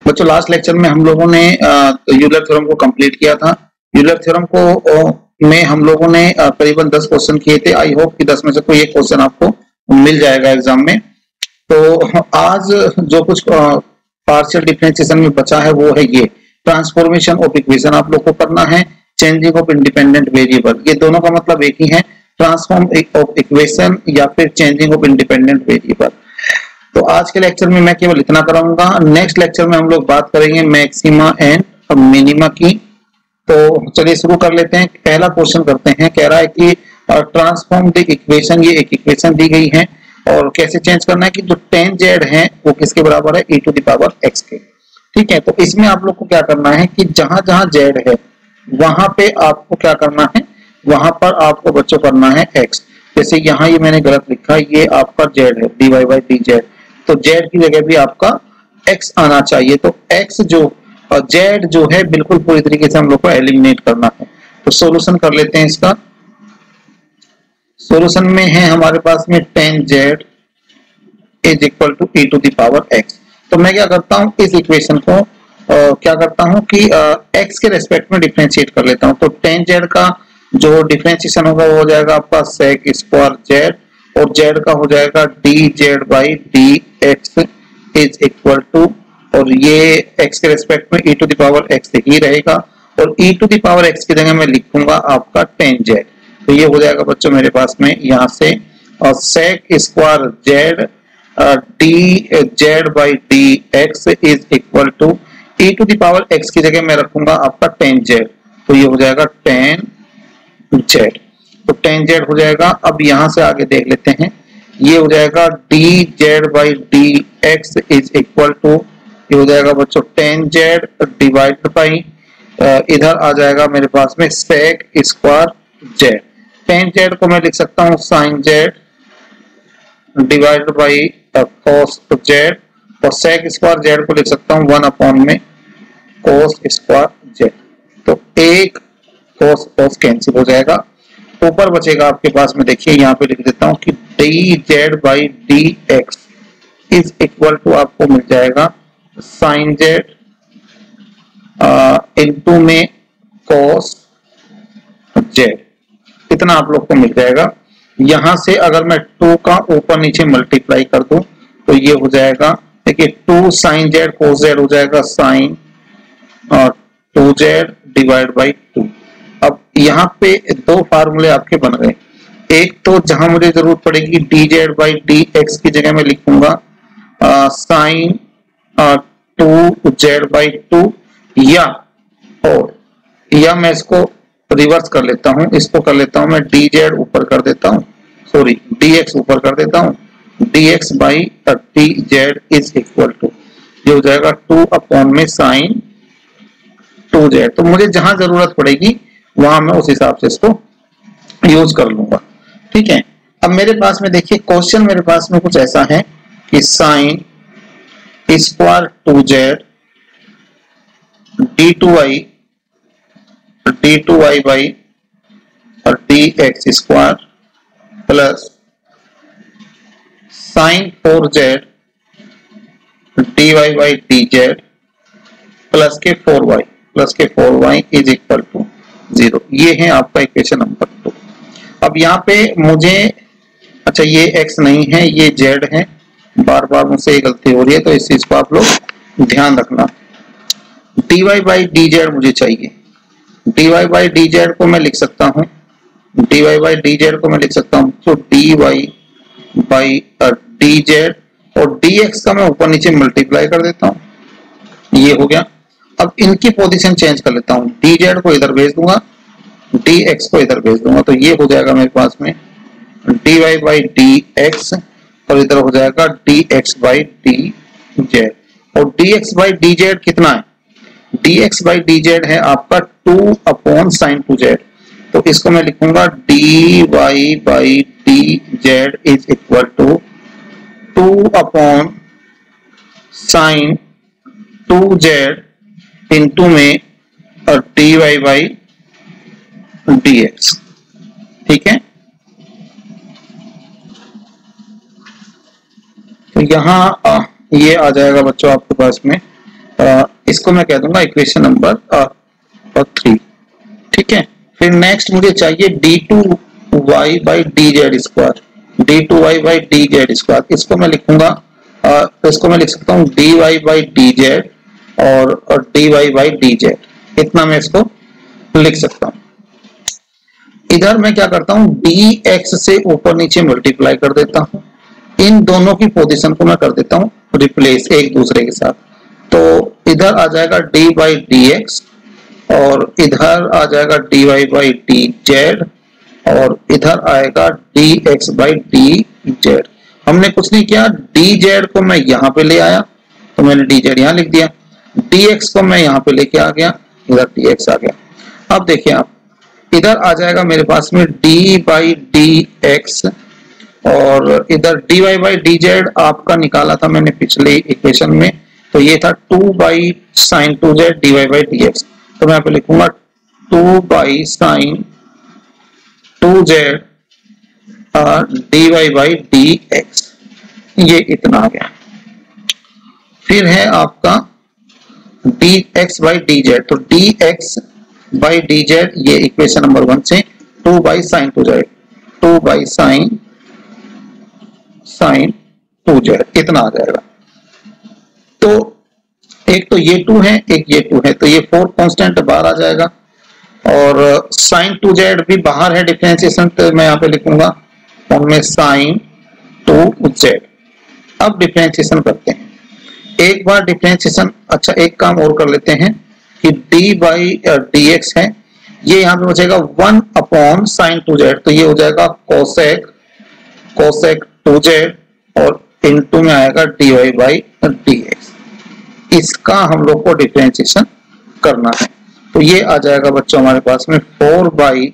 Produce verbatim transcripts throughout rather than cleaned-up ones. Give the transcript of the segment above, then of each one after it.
बच्चों last lecture में हम लोगों ने यूलर थ्योरम को कंप्लीट किया था। यूलर थ्योरम को में हम लोगों ने करीबन दस क्वेश्चन किए थे। आई होप कि दस में से कोई एक क्वेश्चन आपको मिल जाएगा एग्जाम में। तो आज जो कुछ पार्शियल डिफरेंशिएशन में बचा है वो है ये ट्रांसफॉर्मेशन ऑफ इक्वेशन आप लोग को करना है, चेंजिंग ऑफ इंडिपेंडेंट वेरिएबल। ये दोनों का मतलब एक ही है, ट्रांसफॉर्म ऑफ इक्वेशन या फिर चेंजिंग ऑफ इंडिपेंडेंट वेरिएबल। तो आज के लेक्चर में मैं केवल इतना कराऊंगा। नेक्स्ट लेक्चर में हम लोग बात करेंगे मैक्सिमा एंड मिनिमा की। तो चलिए शुरू कर लेते हैं। पहला क्वेश्चन करते हैं। कह रहा है कि ट्रांसफॉर्म द इक्वेशन, ये एक इक्वेशन दी गई है और कैसे चेंज करना है कि जो टेन जेड है वो किसके बराबर है, e to the power x के। ठीक है, तो इसमें आप लोग को क्या करना है कि जहां जहां जेड है वहां पे आपको क्या करना है, वहां पर आपको बच्चों करना है x। जैसे यहाँ ये मैंने गलत लिखा, ये आपका जेड है dy बाई डी जेड, तो जेड की जगह भी आपका x आना चाहिए। तो x जो जेड जो है बिल्कुल पूरी तरीके से हम लोग को एलिमिनेट करना है। तो सॉल्यूशन कर लेते हैं इसका। सॉल्यूशन में है हमारे पास में tan Z is equal to e to the power x। तो मैं क्या करता हूं, इस इक्वेशन को आ, क्या करता हूं कि आ, x के रेस्पेक्ट में डिफरेंशिएट कर लेता हूं। तो टेन जेड का जो डिफरेंशिएशन होगा वो हो जाएगा आपका sec स्क्वायर जेड, और जेड का हो जाएगा D Z by D X is equal to, और ये x के रेस्पेक्ट में e to the power x ही रहेगा, और e to the power x की जगह मैं लिखूंगा आपका टेन जेड। तो ये हो जाएगा बच्चों मेरे पास में यहाँ से, और sec square Z D Z by D X is equal to e to the power x की जगह मैं रखूंगा आपका टेन जेड। तो ये हो जाएगा टेन जेड, तो टेन जेड हो जाएगा। अब यहां से आगे देख लेते हैं, ये हो जाएगा D Z by D X is equal to, ये हो जाएगा बच्चों टेन जेड डिवाइड बाई, इधर आ जाएगा मेरे पास में sec square Z. Ten Z को मैं लिख सकता हूँ sine Z divide by cos Z, और sec स्क्वायर जेड को लिख सकता हूँ वन अपॉन में cos स्क्वायर जेड। तो एक cos cos कैंसिल हो जाएगा, ऊपर बचेगा आपके पास में, देखिए यहाँ पे लिख देता हूँ कि D Z by D X is equal to आपको मिल जाएगा साइन जेड इनटू में cos जेड। इतना आप लोग को मिल जाएगा। यहां से अगर मैं टू का ऊपर नीचे मल्टीप्लाई कर दूं तो ये हो जाएगा, देखिए two sine Z cos Z हो जाएगा साइन और two Z divide by two. अब यहाँ पे दो फार्मूले आपके बन गए। एक तो जहां मुझे जरूरत पड़ेगी D Z by D x की जगह में लिखूंगा sine two Z by two, या और या मैं इसको रिवर्स कर लेता हूं, इसको कर लेता हूं मैं डी जेड ऊपर कर देता हूं, सॉरी डी एक्स ऊपर कर देता हूं, D X by D Z is equal to, ये हो जाएगा टू अपॉन में साइन टू जेड। तो मुझे जहां जरूरत पड़ेगी वहां मैं उस हिसाब से इसको यूज कर लूंगा। ठीक है, अब मेरे पास में देखिए क्वेश्चन मेरे पास में कुछ ऐसा है कि sine square two Z D two Y D two Y by और D x square plus sine four Z D Y by D Z plus के फोर वाई प्लस के four Y is equal to zero. ये है आपका equation number to. अब यहाँ पे मुझे, अच्छा ये x नहीं है ये z है, बार बार मुझसे ये गलती हो रही है, तो इस चीज को आप लोग ध्यान रखना। dy बाई डी जेड मुझे चाहिए, dy बाई डी जेड को मैं लिख सकता हूँ, dy बाई डी जेड को मैं लिख सकता हूँ तो dy बाई डी जेड, और dx का मैं ऊपर नीचे मल्टीप्लाई कर देता हूँ, ये हो गया। अब इनकी पोजीशन चेंज कर लेता हूँ, डी जेड को इधर भेज दूंगा, डी एक्स को इधर भेज दूंगा, तो ये हो जाएगा मेरे पास में D Y by D x, और इधर हो जाएगा D X by D Z. और D X by D Z कितना है, D X by D Z है आपका two upon sine two Z, तो इसको मैं लिखूंगा D Y by D Z is equal to two upon sine two Z into में और D Y by D X. ठीक है, तो यहां ये आ जाएगा बच्चों आपके पास में इसको मैं कह दूंगा इक्वेशन नंबर थ्री। ठीक है, फिर नेक्स्ट मुझे चाहिए D two Y by D Z square, D two Y by D Z square. इसको मैं लिखूंगा, तो इसको मैं लिख सकता हूँ D Y by D Z और D Y by D Z, इतना मैं इसको लिख सकता हूँ। इधर मैं क्या करता हूँ, डी एक्स से ऊपर नीचे मल्टीप्लाई कर देता हूँ, इन दोनों की पोजीशन को मैं कर देता हूँ रिप्लेस एक दूसरे के साथ। तो इधर आ जाएगा डी बाई डी एक्स और इधर आ जाएगा D Y by D Z और इधर आएगा D X by D Z. हमने कुछ नहीं किया, डी जेड को मैं यहाँ पे ले आया तो मैंने डी जेड यहाँ लिख दिया, डी एक्स को मैं यहाँ पे लेके आ गया, इधर डी एक्स आ गया। अब देखिए आप, इधर आ जाएगा मेरे पास में डी बाई डी एक्स और इधर D Y by D Z आपका निकाला था मैंने पिछले इक्वेशन में, तो ये था two by sine two Z D Y by D x. तो मैं यहाँ पे लिखूंगा two by sine two Z D Y by D x, ये इतना आ गया। फिर है आपका D X by D Z, तो D X by D Z ये इक्वेशन नंबर वन से two by sine two Z, two by sine sine two Z इतना आ जाएगा। तो एक तो ये टू है, एक ये टू है, तो ये फोर कांस्टेंट बाहर आ जाएगा और साइन टू जेड भी बाहर है डिफरेंशिएशन, तो मैं यहाँ पे लिखूंगा उनमें साइन टू जेड। अब डिफरेंशिएशन करते हैं, एक बार डिफरेंशिएशन, अच्छा एक काम और कर लेते हैं कि डी बाई डी एक्स है, ये यहाँ पे बचेगा one upon sine two Z, तो ये हो जाएगा कोसेक कोसेक टू जेड और इनटू में आएगा D Y by D X. इसका हम लोग को डिफरेंशिएशन करना है, तो ये आ जाएगा बच्चों हमारे पास में four by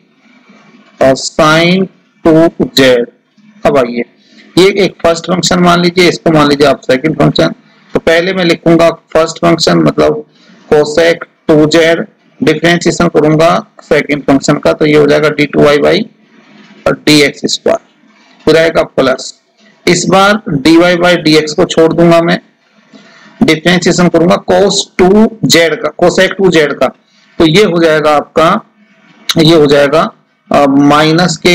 sine two Z. अब आइए, ये एक फर्स्ट फंक्शन मान लीजिए, इसको मान लीजिए आप सेकंड फंक्शन। तो पहले मैं लिखूंगा फर्स्ट फंक्शन मतलब कोसेक टू जेड, डिफरेंशिएशन करूंगा सेकंड फंक्शन का, तो ये हो जाएगा D two Y by D x square, फिर आएगा प्लस, इस बार D Y by D X को छोड़ दूंगा मैं, डिफरेंशिएशन करूंगा कोस टू जेड का, कोसेक टू जेड का, तो ये हो जाएगा आपका, ये हो जाएगा माइनस के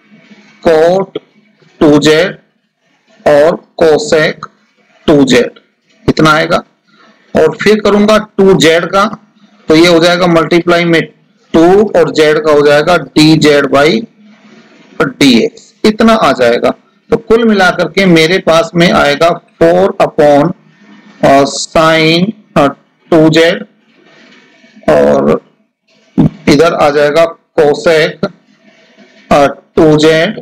कोट टू जेड और कोसेक टू जेड इतना आएगा। और फिर करूंगा टू जेड का, तो ये हो जाएगा मल्टीप्लाई में टू और जेड का हो जाएगा D Z by D x, इतना आ जाएगा। तो कुल मिलाकर के मेरे पास में आएगा four upon sine two Z और इधर आ जाएगा cosec two Z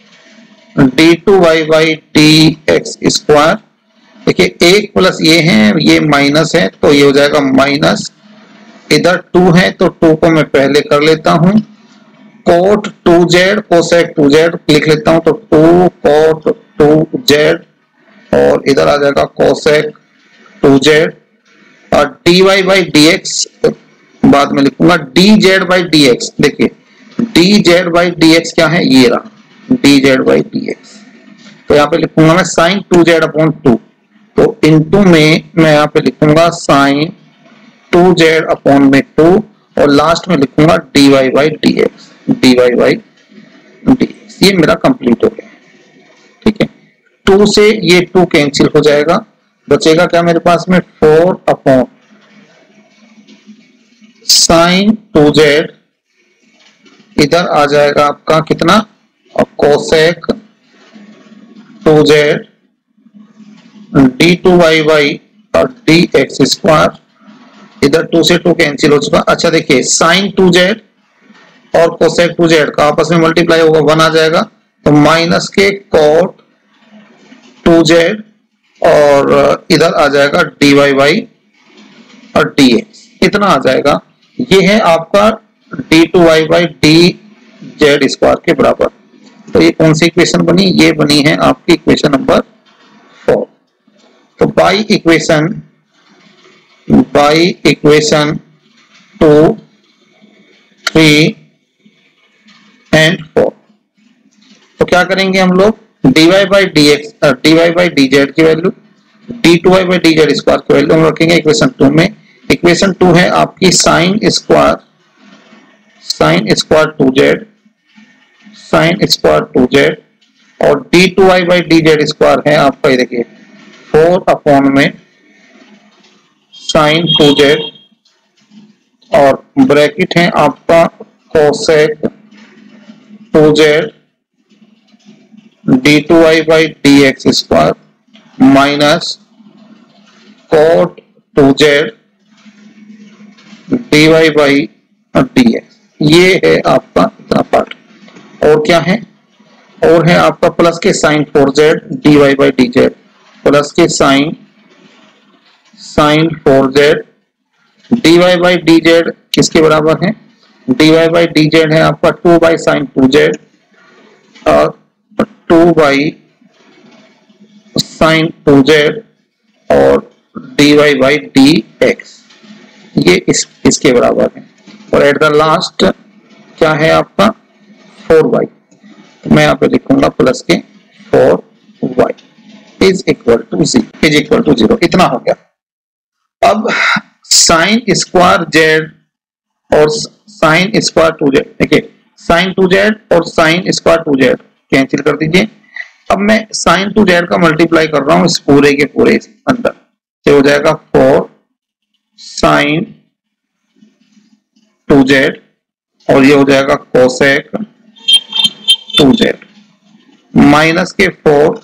D two Y by D x square. देखिए एक प्लस ये है, ये माइनस है, तो ये हो जाएगा माइनस, इधर टू है तो टू को मैं पहले कर लेता हूं, cot two Z cosec two Z लिख लेता हूं, तो टू कोट टू जेड और इधर आ जाएगा कोसेक टू जेड और D Y by D x बाद में लिखूंगा d Z by D x. देखिए d Z by D x क्या है, ये रहा d Z by D x, तो यहाँ पे लिखूंगा मैं sine two z upon two, तो इनटू में मैं यहाँ पे लिखूंगा साइन टू जेड अपॉन में टू और लास्ट में लिखूंगा D Y by D x, d Y by D x. ये मेरा कंप्लीट हो गया, ठीक है। टू से ये टू कैंसिल हो जाएगा, बचेगा क्या मेरे पास में four upon sine two z, इधर आ जाएगा आपका कितना और cosec two Z D two Y by और डी एक्स स्क्वायर, इधर टू से टू कैंसिल हो चुका। अच्छा देखिए साइन टू जेड और कोसेक टू जेड का आपस में मल्टीप्लाई होगा, वन आ जाएगा, तो माइनस के कोट टू जेड और इधर आ जाएगा डी वाई बाई और डी एक्स, इतना आ जाएगा। ये है आपका d two Y by D Z square के बराबर। तो ये कौन सी इक्वेशन बनी, ये बनी है आपकी इक्वेशन नंबर फोर। तो by equation by equation two three and four, तो क्या करेंगे हम लोग, d Y by D x d Y by D z की value d two Y by D Z square की वैल्यू हम रखेंगे इक्वेशन टू में, इक्वेशन टू है आपकी sine square sine square two z sine square two Z और d two Y by D Z square है आपका, ये देखिए फोर अपॉन में साइन टू जेड और ब्रैकेट है आपका cosec two Z D two Y by D x square minus cot two Z D Y by D x. ये है आपका इतना पार्ट। और क्या है, और है आपका प्लस के sine four Z D Y by D Z, plus के sine sine four Z D Y by D z किसके बराबर है, d Y by D Z है आपका two by sine two Z और two by sine two Z और D Y by D x, ये इस इसके बराबर है। और एट द लास्ट क्या है आपका फोर वाई, तो मैं यहाँ पे लिखूंगा प्लस के four Y is equal to zero is equal to zero. इतना हो गया। अब साइन स्क्वायर जेड और साइन स्क्वायर टू जेड, देखिए साइन टू जेड और sine square two z cancel कर दीजिए। अब मैं साइन टू जेड का मल्टीप्लाई कर रहा हूं इस पूरे के पूरे अंदर, तो हो जाएगा फोर साइन टू जेड और ये हो जाएगा कोसेक टू जेड माइनस के फोर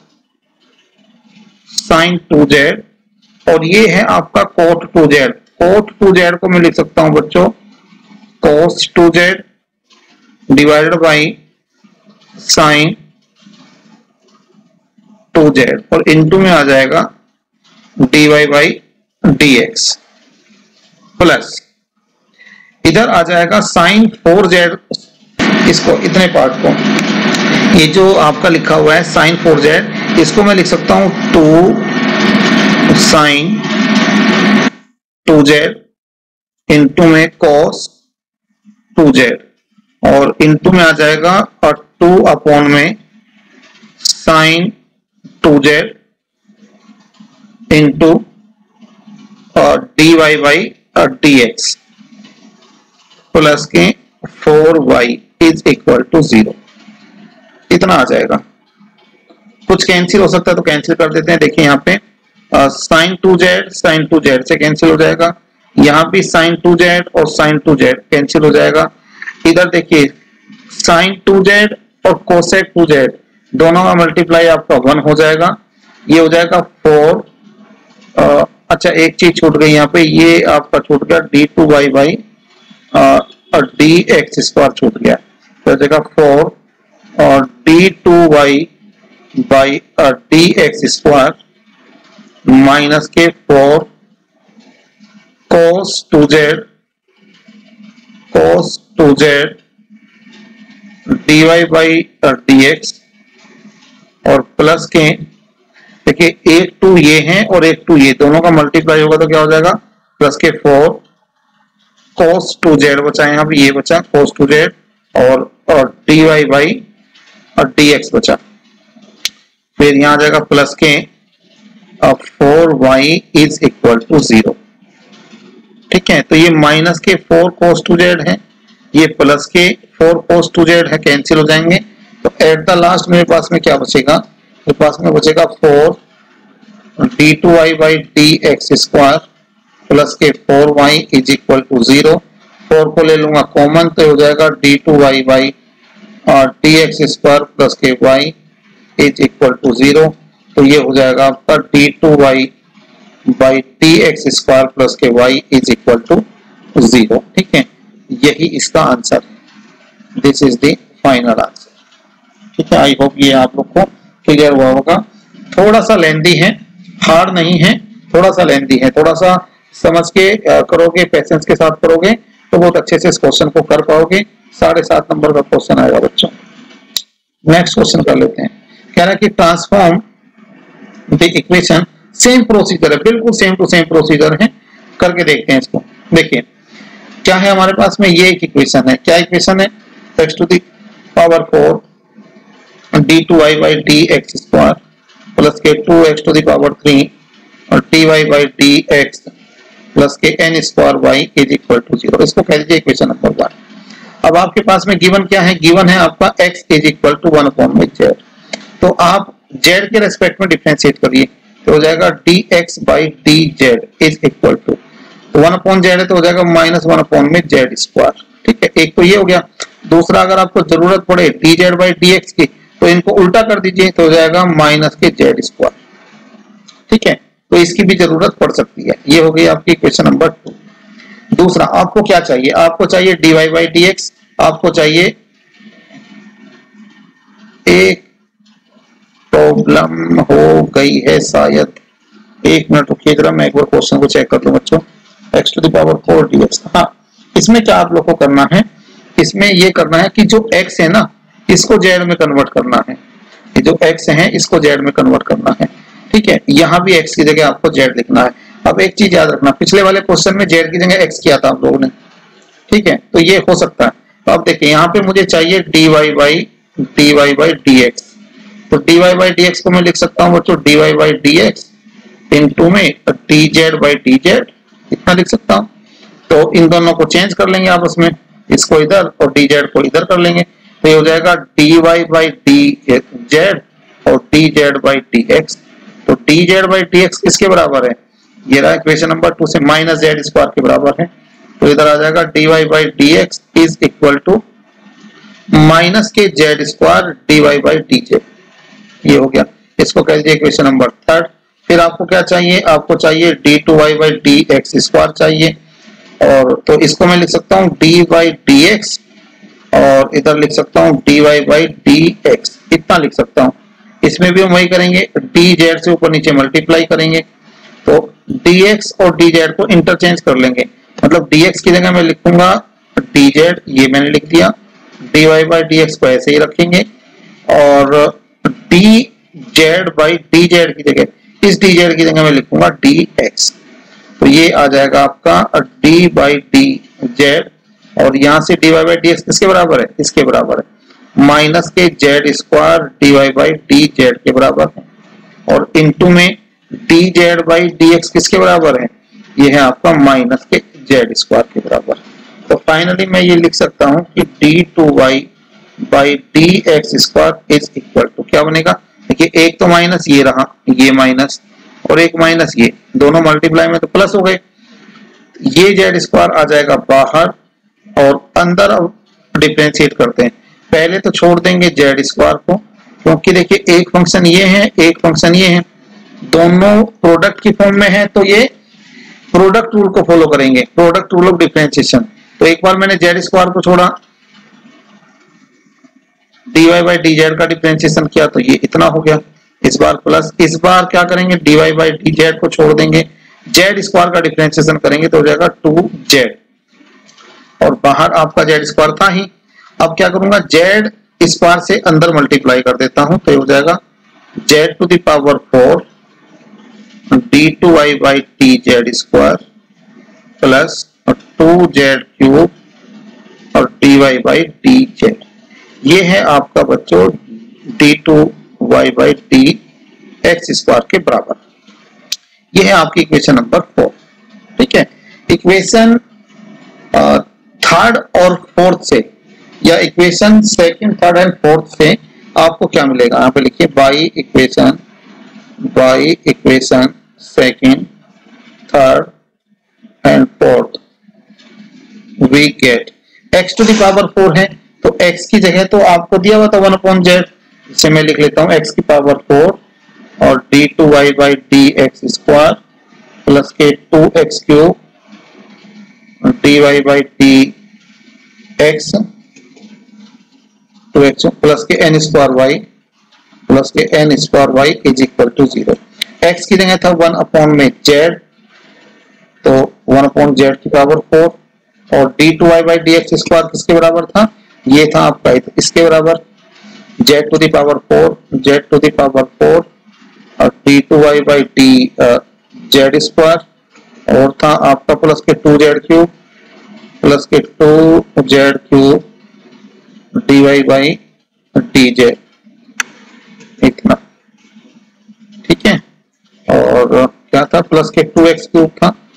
साइन टू जेड और ये है आपका cot two z. Cot two z को मैं लिख सकता हूं बच्चों cos two z divided by sine two Z और इनटू में आ जाएगा D Y by D x plus इधर आ जाएगा साइन फोर जेड, इसको इतने पार्ट को, ये जो आपका लिखा हुआ है साइन फोर जेड, इसको मैं लिख सकता हूं two sine two Z into में कॉस टू जेड और इंटू में आ जाएगा और टू अपॉन में साइन टू जेड इंटू और D Y by D x plus के four Y is equal to zero. इतना आ जाएगा। कुछ कैंसिल हो सकता है तो कैंसिल कर देते हैं। देखिए यहाँ पे sine two z sine two z से कैंसिल हो जाएगा, यहाँ भी साइन टू जेड और साइन टू जेड कैंसिल हो जाएगा। इधर देखिए साइन टू जेड और कोसेक टू जेड दोनों का मल्टीप्लाई आपका वन हो जाएगा, ये हो जाएगा फोर। आ, अच्छा एक चीज छूट गई यहाँ पे, ये आपका छूट गया डी टू वाई बाई और डी एक्स स्क्वायर छूट गया, तो जगह फोर और d two Y by D x square minus के four cos two z cos two Z D Y by D x और प्लस के देखिए एक टू ये है और एक टू ये, दोनों का मल्टीप्लाई होगा तो क्या हो जाएगा प्लस के फोर कोस टू जेड बचा, यहाँ पे ये बचा कोस टू जेड और और डी वाई बाई और डी एक्स बचा, फिर यहाँ आ जाएगा प्लस के four Y is equal to zero. ठीक है, तो ये माइनस के फोर कोस टू जेड है, ये प्लस के फोर कोस टू जेड है, कैंसिल हो जाएंगे। तो एट द लास्ट मेरे पास में क्या बचेगा, मेरे पास में बचेगा four d two Y by D x square plus के four Y is equal to zero. Four को ले लूंगा कॉमन तो हो जाएगा डी टू वाई बाई और डी एक्स स्क्वायर प्लस के y is equal to zero. तो ये हो जाएगा आपका d two Y by D x square plus के y is equal to zero. ठीक है, यही इसका आंसर है। This is the final answer. ठीक है, आई होप ये आप लोग को क्लियर हुआ होगा। थोड़ा सा लेंदी है, हार्ड नहीं है, थोड़ा सा लेंदी है, थोड़ा सा समझ के करोगे, पेशेंस के साथ करोगे तो बहुत अच्छे से इस क्वेश्चन को कर पाओगे। साढ़े सात नंबर का क्वेश्चन आएगा बच्चों। नेक्स्ट क्वेश्चन कर लेते हैं। कह रहा है कि transform the equation, same procedure है, बिल्कुल सेम टू सेम प्रोसीजर है, करके देखते हैं इसको। देखिए क्या है हमारे पास में, ये एक इक्वेशन है। क्या इक्वेशन है, x to the power four d two Y by D x square plus के two x to the power three और D Y by D x plus के n square y is equal to zero. इसको कह दीजिए equation number one. अब आपके पास में given क्या है, गिवन है आपका x is equal to one upon में जेड। तो आप z के रेस्पेक्ट में डिफरेंशिएट करिए तो हो जाएगा dx by D Z is equal to one upon z है तो हो जाएगा माइनस वन अपॉन में जेड स्क्वायर। ठीक है, एक तो ये हो गया। दूसरा अगर आपको जरूरत पड़े d Z by D x की तो इनको उल्टा कर दीजिए तो हो जाएगा माइनस के जेड स्क्वायर। ठीक है, तो इसकी भी जरूरत पड़ सकती है। ये हो गई आपकी इक्वेशन नंबर टू। दूसरा आपको क्या चाहिए, आपको चाहिए dy बाई डी एक्स, आपको चाहिए एक प्रॉब्लम हो गई है शायद, एक मिनट रुकिए जरा मैं एक बार क्वेश्चन को चेक कर लूं बच्चों। x to the power four dx, हाँ इसमें क्या आप लोग को करना है, इसमें ये करना है कि जो x है ना इसको z में कन्वर्ट करना है, ये जो x है इसको z में कन्वर्ट करना है। ठीक है, यहाँ भी x की जगह आपको z लिखना है। अब एक चीज याद रखना, पिछले वाले क्वेश्चन में z की जगह x किया था आप लोगों ने। ठीक है, तो ये हो सकता है। तो अब देखिए यहाँ पे मुझे चाहिए dy by dy by dx, तो dy बाई dx को मैं लिख सकता हूँ बच्चों dy बाई dx इनटू में dz बाई dz, इतना लिख सकता हूँ। तो इन दोनों को चेंज कर लेंगे आपस में, इसको इधर और dz को इधर कर लेंगे तो ये हो जाएगा dy बाई dz और dz बाई dx। तो dz बाई dx किसके बराबर है, ये रहा इक्वेशन नंबर टू से माइनस जेड स्क्वायर के बराबर है। तो इधर आ जाएगा dy by dx is equal to minus के z square dy by dz। ये हो गया, इसको कह दीजिए इक्वेशन नंबर थर्ड। फिर आपको क्या चाहिए, आपको चाहिए D two Y by D x square चाहिए, और तो इसको मैं लिख सकता हूँ डी बाई डी एक्स और इधर लिख सकता हूँ D Y by D x, इतना लिख सकता हूँ। इसमें भी हम वही करेंगे, डी जेड से ऊपर नीचे मल्टीप्लाई करेंगे तो dx और dz को इंटरचेंज कर लेंगे, मतलब dx की जगह मैं लिखूंगा dz, ये मैंने लिख दिया। dy बाई dx को ऐसे ही रखेंगे और dz बाई dz की जगह, इस dz की जगह मैं लिखूंगा dx। तो ये आ जाएगा आपका d बाई dz और यहाँ से dy बाई dx किसके बराबर है, इसके बराबर है माइनस के z square dy by dz के बराबर है, और इनटू में dz बाई dx किसके बराबर है, ये है आपका माइनस के z स्क्वायर के बराबर। तो फाइनली मैं ये लिख सकता हूँ कि d two Y by D x square is equal to क्या बनेगा, देखिए एक तो माइनस ये रहा, ये माइनस और एक माइनस ये, दोनों मल्टीप्लाई में तो प्लस हो गए, ये जेड स्क्वायर आ जाएगा बाहर और अंदर अब डिफरेंशिएट करते हैं। पहले तो छोड़ देंगे जेड स्क्वायर को, क्योंकि देखिए एक फंक्शन ये है एक फंक्शन ये है, दोनों प्रोडक्ट की फॉर्म में है तो ये प्रोडक्ट रूल को फॉलो करेंगे, प्रोडक्ट रूल ऑफ डिफरेंशिएशन। तो एक बार मैंने जेड स्क्वायर को छोड़ा, dy बाई dz का डिफरेंशिएशन किया तो ये इतना हो गया, इस बार प्लस, इस बार क्या करेंगे dy बाई dz को छोड़ देंगे, z स्क्वायर का डिफरेंशिएशन करेंगे तो हो जाएगा टू जेड और बाहर आपका z स्क्वायर था ही। अब क्या करूंगा, z स्क्वायर से अंदर मल्टीप्लाई कर देता हूं तो ये हो जाएगा z to the power four d two Y by t z square plus two z cube और D Y by D Z. ये है आपका बच्चों d two Y by D x square के बराबर। ये है आपकी इक्वेशन नंबर फोर। ठीक है, इक्वेशन थर्ड और फोर्थ से या equation second third and fourth से आपको क्या मिलेगा, यहाँ पे लिखिए by equation by equation second third and fourth we get x to the power four है तो x की जगह तो आपको दिया हुआ था वन अपॉन जेड, इसे मैं लिख लेता हूँ x की पावर फोर और d two Y by D x square plus के two x cube d Y by D x two x plus के एन स्क्वायर वाई प्लस के n square y is equal to zero. x की जगह था one upon में z तो one upon z की power four और d two Y by D x square किसके बराबर था, ये था आपका इसके बराबर z to the power four z to the power four और d two Y by D Z square और था आपका प्लस के टू जेड क्यूब प्लस के two z cube d Y by D Z, इतना। ठीक है, और क्या था प्लस के टू एक्स क्यूब था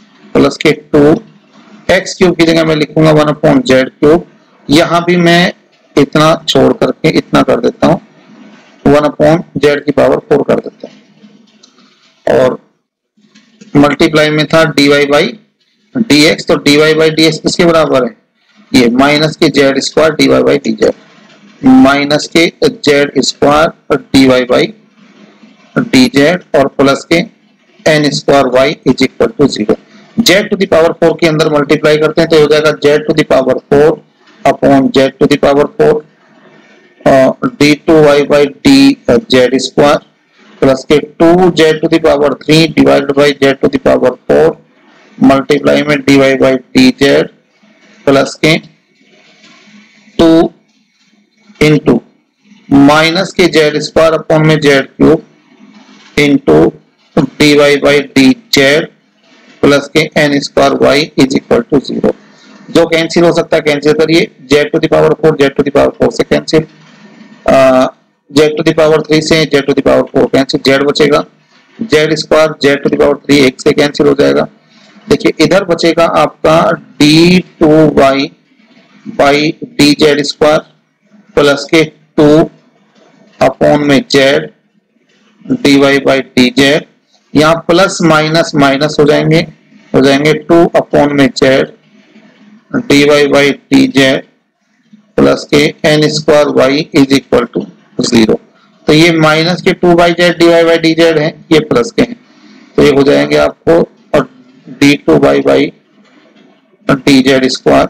प्लस के टू एक्स क्यूब की जगह मैं लिखूंगा वन अपॉन जेड क्यूब। यहां भी मैं इतना छोड़ करके इतना कर देता हूं, वन अपॉन जेड की पावर फोर कर देता हूं। और मल्टीप्लाई में था d Y by D x, तो d Y by D x किसके बराबर है, ये माइनस के z square d Y by D z, minus के z square d Y by D Z और प्लस के n square y is equal to zero. Z to the power four के अंदर मल्टीप्लाई करते हैं तो हो जाएगा z to the power four upon z to the power four d two Y by D Z square plus के two Z to the power three divided by z to the power four multiply में D Y by D Z plus के two into minus के z square upon में z cube into d Y by D Z plus के n square y is equal to zero. जो cancel हो सकता है cancel करिए, z to the power four z to the power four से cancel, z to the power three से z to the power four cancel, z बचेगा, z square z to the power three एक से cancel हो जाएगा। देखिए इधर बचेगा आपका d two Y by D Z square plus के टू अपॉन में z D Y by D z, यहाँ प्लस माइनस माइनस हो जाएंगे, हो जाएंगे टू अपॉन में z D Y by D Z plus के n square y is equal to zero. तो ये माइनस के two by z D Y by D Z है, ये प्लस के हैं, तो ये हो जाएंगे आपको और d two Y by D Z square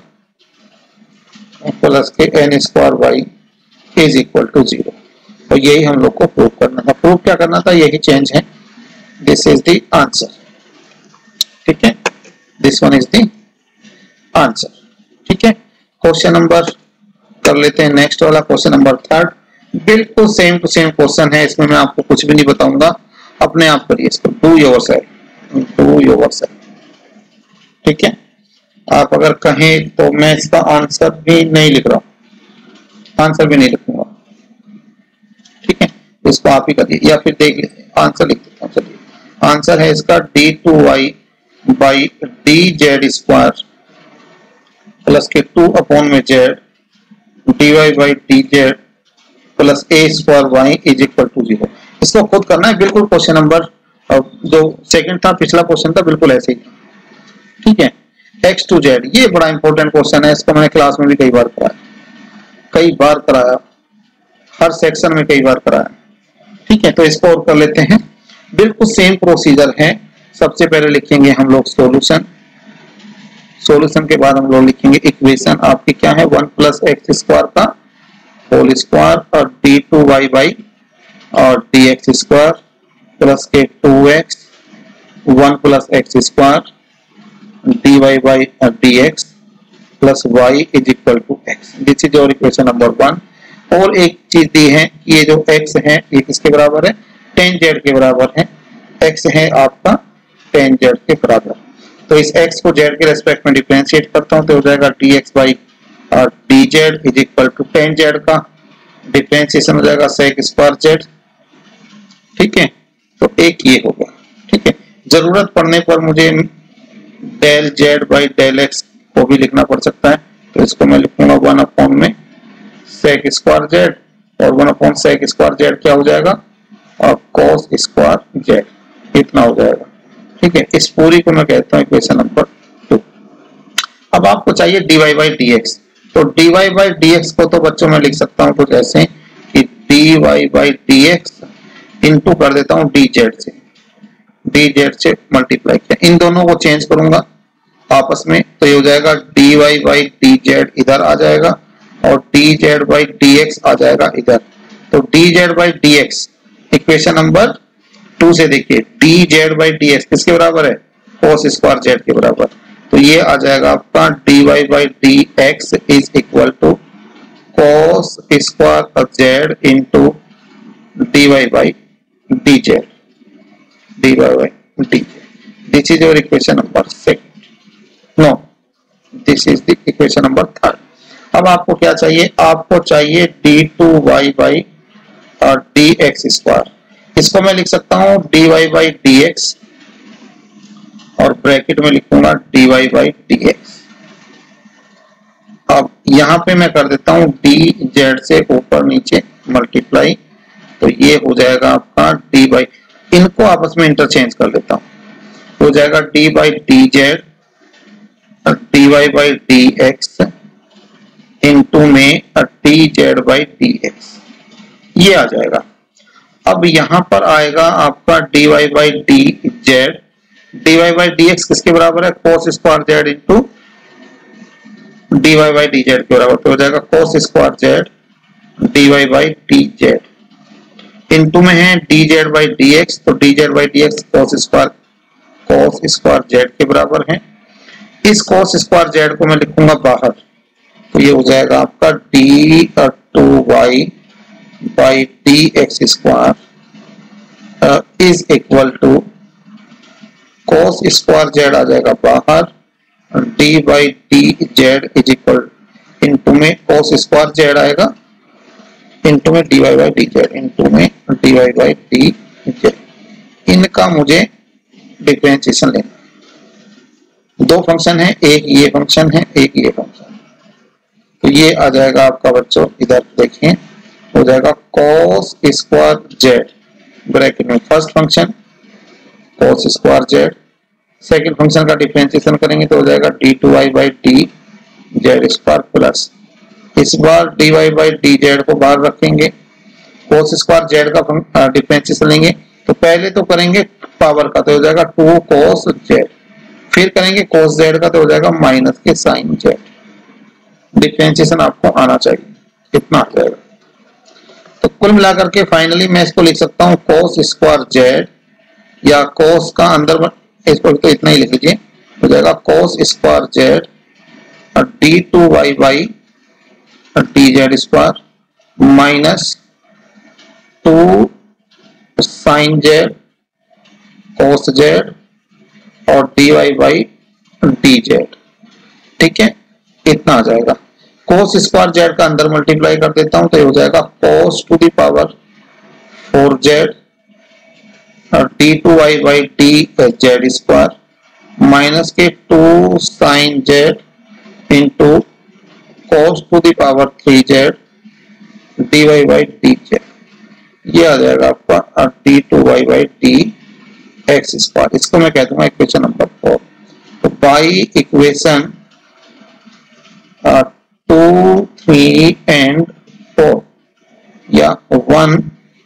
plus के n square y is equal to zero. और यही हम लोग को प्रूव करना था। प्रूव क्या करना था, यही चेंज है। दिस इज द आंसर, ठीक है, this one is the answer, ठीक है। क्वेश्चन नंबर कर लेते हैं नेक्स्ट वाला, क्वेश्चन नंबर थर्ड। बिल्कुल सेम टू सेम क्वेश्चन है, इसमें मैं आपको कुछ भी नहीं बताऊंगा, अपने आप करिए इसको, डू योरसेल्फ, डू योरसेल्फ, ठीक है। आप अगर कहें तो मैं इसका आंसर भी नहीं लिख रहा हूं, आंसर भी नहीं लिखूंगा, ठीक है, इसको आप ही करिए या फिर देख लीजिए, आंसर लिख देता हूं। चलिए आंसर है इसका d two Y by D Z square plus के टू अपॉन में z D Y by D Z plus a square y is equal to zero. इसको खुद करना है, बिल्कुल क्वेश्चन नंबर जो सेकंड था, पिछला क्वेश्चन था, बिल्कुल ऐसे ही, ठीक है। एक्स टू जेड, ये बड़ा इंपॉर्टेंट क्वेश्चन है, इसको मैंने क्लास में भी कई बार कराया, कई बार कराया, हर सेक्शन में कई बार कराया, ठीक है। तो इसको और कर लेते हैं, बिल्कुल सेम प्रोसीजर है। सबसे पहले लिखेंगे हम लोग सॉल्यूशन, सॉल्यूशन के बाद हम लोग लिखेंगे इक्वेशन आपकी क्या है, वन प्लस एक्स स्क्वायर का होल स्क्वायर और डी टू वाई बाई और डी एक्स स्क्वायर प्लस के two x one plus x square d Y by D x plus y is equal to x. This is your equation number one. और एक चीज दी है, ये जो x है ये किसके बराबर है, टेन जेड के बराबर है, x है आपका टेन जेड के बराबर। तो इस x को z के रेस्पेक्ट में डिफरेंशिएट करता हूं तो हो जाएगा dx by D Z is equal to ten z का डिफरेंशिएशन हो जाएगा sec स्क्वायर z, ठीक है। तो एक ये हो गया, ठीक है। जरूरत पड़ने पर मुझे del z by del x को भी लिखना पड़ सकता है, तो इसको मैं लिखूंगा वन अपॉन में सेक स्क्वायर जेड और one upon sec square z क्या हो जाएगा, और कॉस स्क्वायर जेड, इतना हो जाएगा, ठीक है। इस पूरी को मैं कहता हूं इक्वेशन नंबर टू। अब आपको चाहिए dy बाई dx, तो dy बाई dx को तो बच्चों में लिख सकता हूं कुछ ऐसे कि dy बाई dx इनटू कर देता हूं dz से, dz से मल्टीप्लाई किया, इन दोनों को चेंज करूंगा आपस में, तो ये हो जाएगा dy बाई dz इधर आ जाएगा और dz बाई dx आ जाएगा इधर। तो dz by dx equation number two से देखिए, dz बाई dx किसके बराबर है, cos स्क्वायर z के बराबर। तो ये आ जाएगा आपका dy by dx is equal to cos square z into dy by dz, dy by dz। This is your equation number second, no this is the equation number third. अब आपको क्या चाहिए, आपको चाहिए डी टू वाई बाई और D x square. इसको मैं लिख सकता हूं d Y by D x और ब्रैकेट में लिखूंगा D Y by D x. अब यहाँ पे मैं कर देता हूँ डी जेड से ऊपर नीचे मल्टीप्लाई, तो ये हो जाएगा आपका डी बाई, इनको आपस में इंटरचेंज कर लेता हूँ, हो जाएगा d by D z D Y by D x into में d Z by D x, ये आ जाएगा। अब यहां पर आएगा आपका d Y by D z, D Y by D x किसके बराबर है, cos square z into d Y by D z के बराबर, तो हो जाएगा cos square Z D Y by D z into में है d Z by D x, तो d Z by D x cos square cos square z के बराबर है। इस कोस स्क्वायर जेड को मैं लिखूंगा बाहर, तो ये हो जाएगा आपका d two Y by D x square is equal to cos square z आ जाएगा बाहर, d by D Z is equal into में कोस स्क्वायर जेड आएगा इंटू में D Y by D z into में D Y by D z. इनका मुझे differentiation लेना, दो फंक्शन है, एक ये फंक्शन है एक ये फंक्शन, तो ये आ जाएगा आपका बच्चों, इधर देखिए हो जाएगा cos स्क्वायर जेड ब्रैकेट में first function cos square z, second function का डिफरेंशिएशन करेंगे तो हो जाएगा D two Y by D Z square plus, इस बार D Y by D z को बाहर रखेंगे, cos स्क्वायर जेड का डिफरेंशिएशन लेंगे, तो पहले तो करेंगे पावर का, तो हो जाएगा टू cos जेड, फिर करेंगे cos जेड का, तो हो जाएगा माइनस के साइन जेड। डिफरेंशिएशन आपको आना चाहिए, कितना आ जाएगा, तो कुल मिलाकर के फाइनली मैं इसको लिख सकता हूँ cos स्क्वायर जेड या cos का अंदर इसको तो इतना ही लिख लीजिए, हो जाएगा cos square Z D two Y by D Z square minus two sine Z cos Z और D Y by D Z, ठीक है, इतना आ जाएगा। cos स्क्वायर जेड का अंदर मल्टीप्लाई कर देता हूं, तो ये हो जाएगा cos to the power four Z D two Y by D Z square minus के two sine z into cos to the power three z D Y by D Z, ये आ जाएगा आपका d two Y by D x square, इसको मैं कह दूंगा equation number four. तो by equation two three and four या वन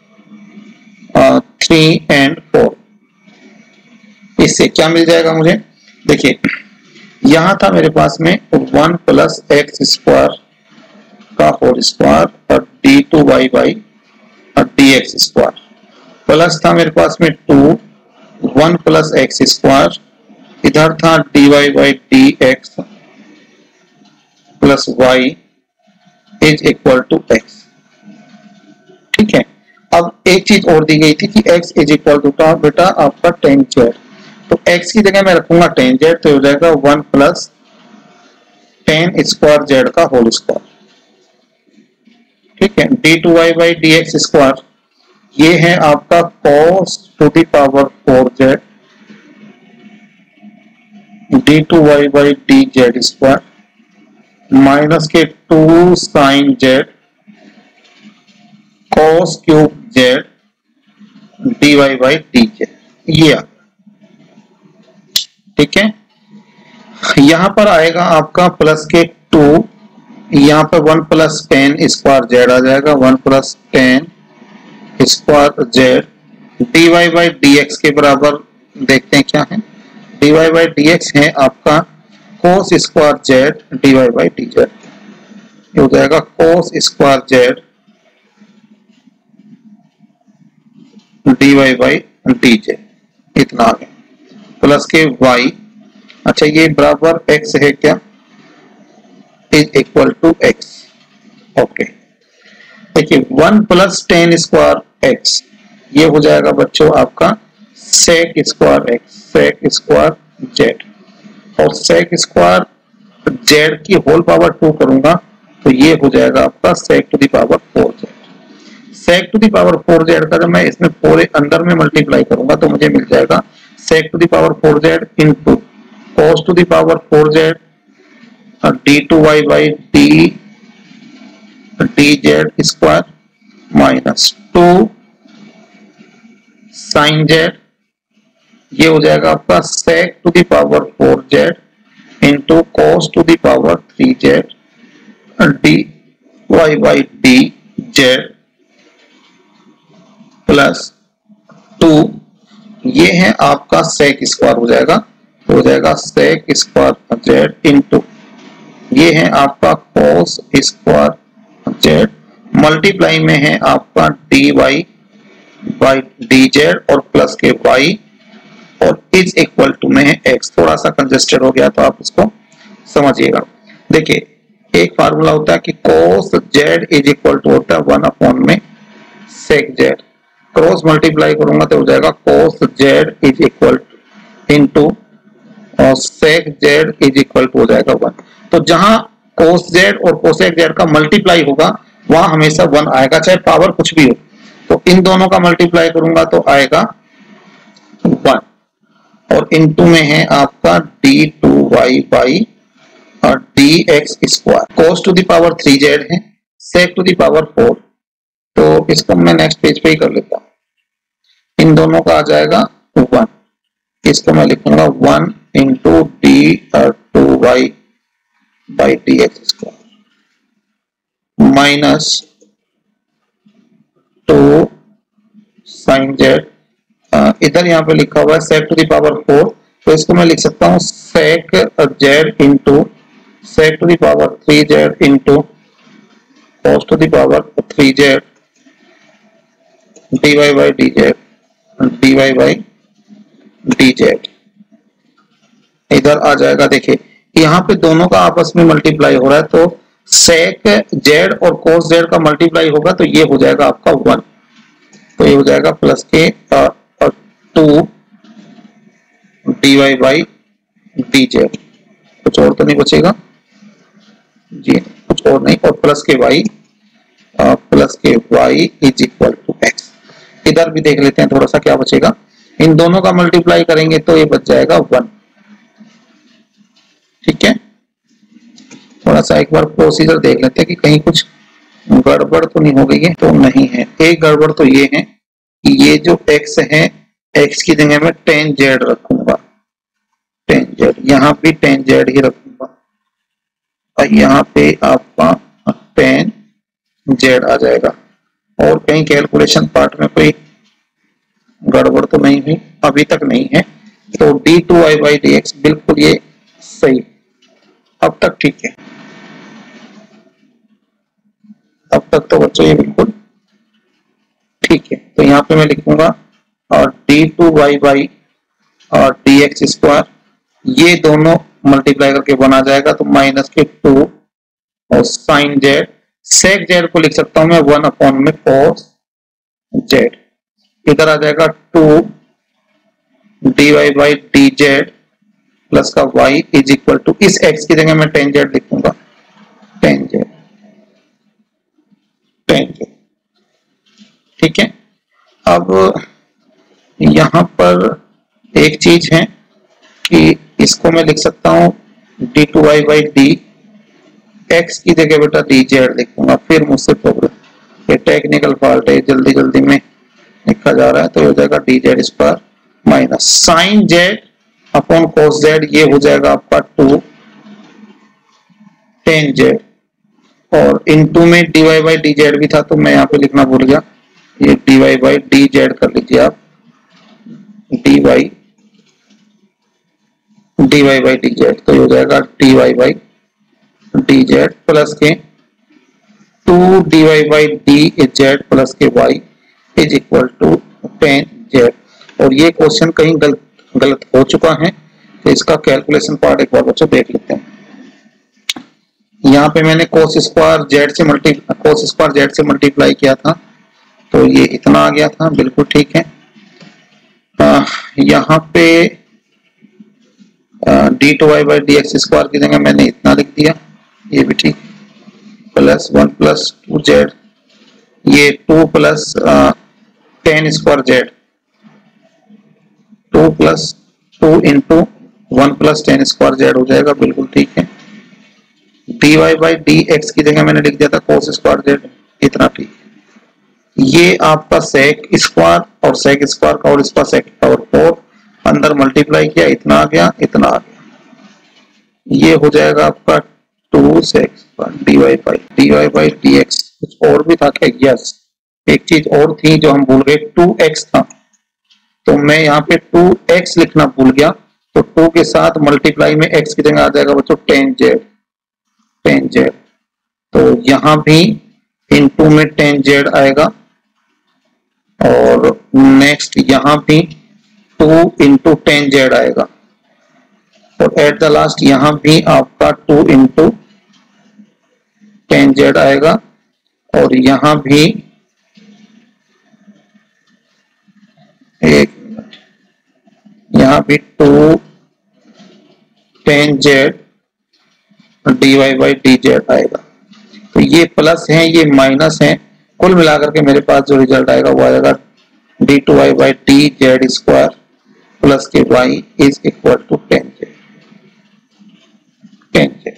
थ्री एंड फोर, इससे क्या मिल जाएगा मुझे, देखिए यहां था मेरे पास में वन प्लस एक्स स्क्वायर का होल स्क्वायर और d two Y by D x square, plus था मेरे पास में two one plus x square, इधर था d Y by D x plus y is equal to x, ठीक है। अब एक चीज और दी गई थी कि x इज इक्वल टू था बेटा आपका टेन जेड, तो x की जगह मैं रखूंगा टेन जेड, तो हो जाएगा one plus ten square z का होल स्क्वायर, ठीक है। D two Y by D x square, ये है आपका cos to the power four Z D two Y by D Z square minus के two sine Z cos cube z D Y by D Z, ये ठीक है। यहां पर आएगा आपका प्लस के टू, यहां पर one plus ten square z आ जाएगा, one plus ten square Z D Y by D x के बराबर, देखते हैं क्या है, d Y by D x है आपका cos square Z D Y by D Z, ये हो जाएगा cos square Z D Y by D Z, इतना आ गया प्लस के y, अच्छा ये बराबर x है क्या, is equal to x, okay. देखिए one plus ten square x, ये हो जाएगा बच्चों आपका sec square x sec square z, और sec स्क्वायर z की होल पावर टू करूंगा तो ये हो जाएगा आपका sec to the power four z, sec to the power four z का जब मैं इसमें पूरे अंदर में मल्टीप्लाई करूंगा तो मुझे मिल जाएगा sec to the power four z into cos to the power four z d two y by d dz square minus two sin z, ये हो जाएगा आपका sec to the power four z into cos to the power three z dy by dz plus two, ये है आपका sec square हो जाएगा, तो हो जाएगा sec स्क्वायर z इंटू ये है आपका cos स्क्वायर z मल्टीप्लाई में है आपका dy बाई dz और प्लस के y और इज इक्वल टू में है x। थोड़ा सा कंजेस्टेड हो गया तो आप इसको समझिएगा। देखिए एक फार्मूला होता है कि cos z is equal to होता है वन अपॉन में sec z, क्रॉस मल्टीप्लाई करूंगा तो हो जाएगा cos z is equal into और sec z is equal to हो जाएगा वन। तो जहां cos z और cosec z का मल्टीप्लाई होगा वहां हमेशा वन आएगा, चाहे पावर कुछ भी हो। तो इन दोनों का मल्टीप्लाई करूंगा तो आएगा वन और इनटू में है आपका डी टू वाई बाई और D x square, cos to the power three z है, sec to the power four, तो इसको मैं नेक्स्ट पेज पे ही कर लेता हूं। इन दोनों का आ जाएगा वन, इसको मैं लिखूंगा one into d two Y by D x square minus two sine z, इधर यहाँ पे लिखा हुआ है sec to the power four, तो इसको मैं लिख सकता हूँ sec z into sec to the power three z into cos to the power three z dy by D z dy by D z. इधर आ जाएगा, देखिए यहाँ पे दोनों का आपस में मल्टीप्लाई हो रहा है, तो sec z और cos z का मल्टीप्लाई होगा तो ये हो जाएगा आपका वन, तो ये हो जाएगा प्लस के two D Y by D z, कुछ और तो नहीं बचेगा जी, कुछ और नहीं, और प्लस के y प्लस के y is equal to x. इधर भी देख लेते हैं थोड़ा सा क्या बचेगा, इन दोनों का मल्टीप्लाई करेंगे तो ये बच जाएगा वन। ठीक है, थोड़ा सा एक बार प्रोसीजर देख लेते हैं कि कहीं कुछ गड़बड़ तो नहीं हो गई है, तो नहीं है। एक गड़बड़ तो ये है कि ये जो x है, x की जगह में टेन जेड रखूंगा, टेन जेड, यहाँ भी टेन जेड ही रखूंगा और यहाँ पे आपका टेन जेड आ जाएगा। और कहीं कैलकुलेशन पार्ट में कोई गड़बड़ तो नहीं हुई, अभी तक नहीं है, तो d two Y by D x बिल्कुल ये सही, अब तक ठीक है, अब तक तो बच्चों ये बिल्कुल ठीक है। तो यहाँ पे मैं लिखूंगा और डी टू वाई बाई और डी एक्स स्क्वायर, ये दोनों मल्टीप्लाई करके बना जाएगा तो माइनस के टू और साइन जेड, सेक जेड को लिख सकता हूं मैं वन अपॉन में cos जेड, इधर आ जाएगा two D Y by D Z plus का y इज इक्वल टू, इस x की जगह मैं टेन जेड लिखूंगा, टेन जेड टेन जेड। ठीक है, अब यहां पर एक चीज है कि इसको मैं लिख सकता हूं d two Y by D x की जगह बेटा डी जेड लिखूंगा, फिर मुझसे प्रॉब्लम, ये टेक्निकल फॉल्ट है, जल्दी जल्दी में लिखा जा रहा है, तो हो जाएगा D Z square minus sine Z upon cos Z, ये हो जाएगा आपका टू टेन जेड और इनटू में dy बाई डी जेड भी था तो मैं यहाँ पे लिखना भूल गया, ये dy बाई डी जेड कर लीजिए आप, dy dy by D Z, तो ये हो जाएगा dy by D Z plus के two dy by D Z plus के y is equal to ten Z. और ये क्वेश्चन कहीं गलत गलत हो चुका है, तो इसका कैलकुलेशन पार्ट एक बार बच्चों देख लेते हैं। यहाँ पे मैंने cos स्क्वायर जेड से मल्टी cos स्क्वायर जेड से मल्टीप्लाई किया था, तो ये इतना आ गया था, बिल्कुल ठीक है। यहाँ पे d two Y by D x square की जगह मैंने इतना लिख दिया, ये भी ठीक, plus one plus two z, ये two plus ten square z, two two plus two into one plus ten square z हो जाएगा, बिल्कुल ठीक है। D Y by D x की जगह मैंने लिख दिया था कोस स्क्वायर जेड, इतना ठीक है। ये आपका सेक स्क्वायर और सेक स्क्वायर का और इसका सेक पावर फोर, अंदर मल्टीप्लाई किया, इतना आ गया, इतना आ गया। ये हो जाएगा आपका two sec d Y by d Y by D x. कुछ और भी था क्या? यस, एक चीज और थी जो हम भूल गए, टू एक्स था, तो मैं यहाँ पे टू एक्स लिखना भूल गया, तो टू के साथ मल्टीप्लाई में एक्स की जगह आ जाएगा बच्चों टेन जेड, टेन जेड। तो यहां भी इनटू में टेन जेड आएगा, और नेक्स्ट यहां भी टू इंटू टेन जेड आएगा, और एट द लास्ट यहां भी आपका टू इंटू टेन जेड आएगा, और यहां भी एक मिनट, यहां भी two ten z D Y by D z आएगा। तो ये प्लस है, ये माइनस है, कुल मिलाकर के मेरे पास जो रिजल्ट आएगा वो आएगा d two Y by D Z square plus के y is equal to ten Z, ten Z.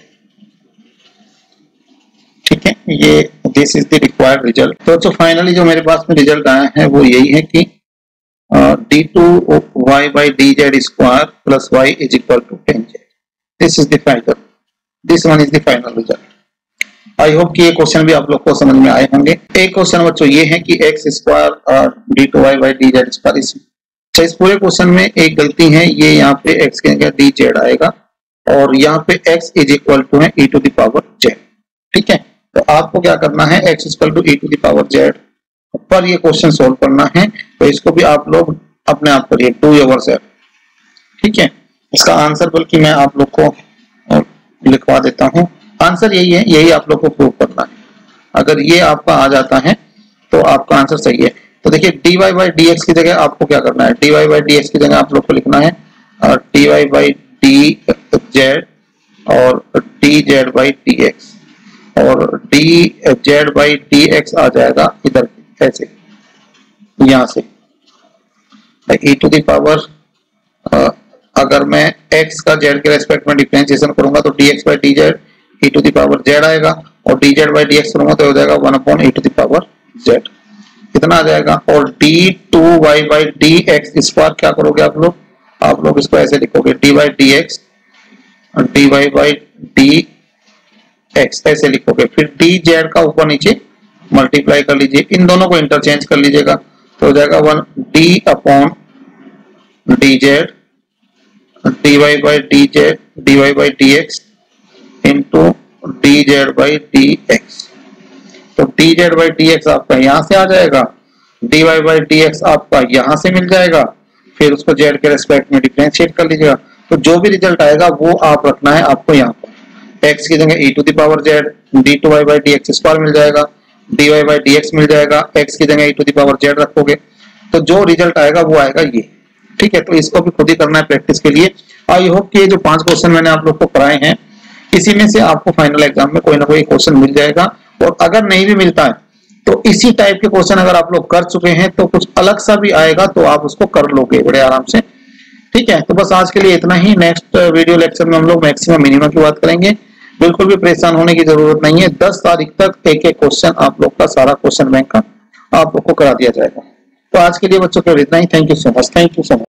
ठीक है, ये this is the required result. तो जो फाइनली जो मेरे पास में रिजल्ट आया है वो यही है कि d two Y by D Z square plus y is equal to ten z. This is the final, this one is the final result. I hope कि ये क्वेश्चन भी आप लोग को समझ में आए होंगे। एक क्वेश्चन बच्चों ये है कि x square D two Y by D Z square, अच्छा इस पूरे क्वेश्चन में एक गलती है, ये यहाँ पे एक्स के जगह डी जेड आएगा और यहाँ पे एक्स इज इक्वल टू है e to the power z. ठीक है, तो आपको क्या करना है, x equal to e to the power z पर ये क्वेश्चन सोल्व करना है। तो इसको भी आप लोग अपने आप करिए, टू योर सेल्फ। ठीक है, इसका आंसर बल्कि मैं आप लोग को लिखवा देता हूं। आंसर यही है, यही आप लोग को प्रूव करना है। अगर ये आपका आ जाता है तो आपका आंसर सही है। तो देखिए d Y by D x की जगह आपको क्या करना है, d Y by D x की जगह आप लोग को लिखना है d Y by D Z और d Z by D x, और d Z by D x आ जाएगा इधर ऐसे, यहां से e टू द पावर, अगर मैं x का z के रेस्पेक्ट में डिफरेंशिएशन करूंगा तो dx by dz e to the power z आएगा, और dz बाई dx करूंगा तो हो जाएगा one upon e to the power z, इतना आ जाएगा। और d two Y by D x इस बार क्या करोगे आप लोग, आप लोग इसको ऐसे लिखोगे d by D x d Y by D x ऐसे लिखोगे, फिर डी जेड का ऊपर नीचे मल्टीप्लाई कर लीजिए, इन दोनों को इंटरचेंज कर लीजिएगा, तो हो जाएगा one d upon d z D Y by D z D Y by D x into d Z by D x. तो d Z by D x आपका यहां से आ जाएगा, D Y by D x आपका यहां से मिल जाएगा, फिर उसको जेड के रेस्पेक्ट में डिफरेंशिएट कर लीजिएगा। तो जो भी रिजल्ट आएगा वो आप रखना है आपको यहाँ पर, एक्स की जगह e to the power z D two Y by D x square मिल जाएगा, D Y by D x मिल जाएगा, एक्स की जगह e to the power z रखोगे, तो जो रिजल्ट आएगा वो आएगा ये। ठीक है, तो इसको भी खुद ही करना है प्रैक्टिस के लिए। आई होप कि ये जो पांच क्वेश्चन मैंने आप लोग को कराए हैं इसी में से आपको फाइनल एग्जाम में कोई ना कोई क्वेश्चन मिल जाएगा, और अगर नहीं भी मिलता है तो इसी टाइप के क्वेश्चन अगर आप लोग कर चुके हैं तो कुछ अलग सा भी आएगा तो आप उसको कर लोगे बड़े आराम से। ठीक है, तो बस आज के लिए इतना ही। नेक्स्ट वीडियो लेक्चर में हम लोग मैक्सिमम मिनिमम की बात करेंगे। बिल्कुल भी परेशान होने की जरूरत नहीं है, दस तारीख तक एक एक क्वेश्चन आप लोग का सारा क्वेश्चन बैंक का आप लोग को करा दिया जाएगा। तो आज के लिए बच्चों को इतना ही। Thank you so much, thank you so much.